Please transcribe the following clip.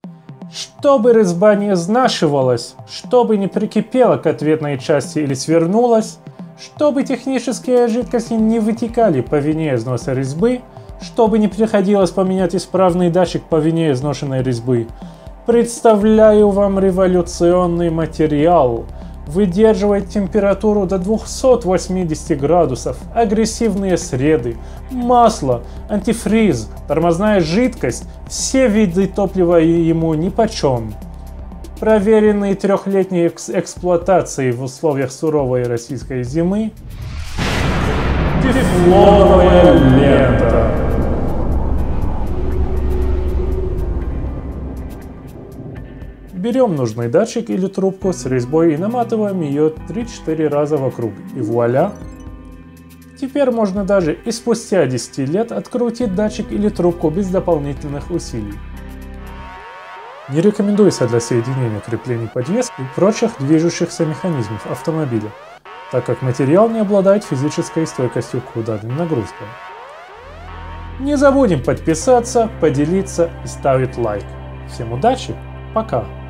Чтобы резьба не изнашивалась, чтобы не прикипела к ответной части или свернулась, чтобы технические жидкости не вытекали по вине износа резьбы, чтобы не приходилось поменять исправный датчик по вине изношенной резьбы, представляю вам революционный материал. Выдерживает температуру до 280 градусов, агрессивные среды, масло, антифриз, тормозная жидкость, все виды топлива ему нипочем. Проверенный трехлетней эксплуатацией в условиях суровой российской зимы. Тефлоновая лента. Берем нужный датчик или трубку с резьбой и наматываем ее 3-4 раза вокруг, и вуаля! Теперь можно даже и спустя 10 лет открутить датчик или трубку без дополнительных усилий. Не рекомендуется для соединения креплений подвески и прочих движущихся механизмов автомобиля, так как материал не обладает физической стойкостью к ударным нагрузкам. Не забудем подписаться, поделиться и ставить лайк. Всем удачи, пока!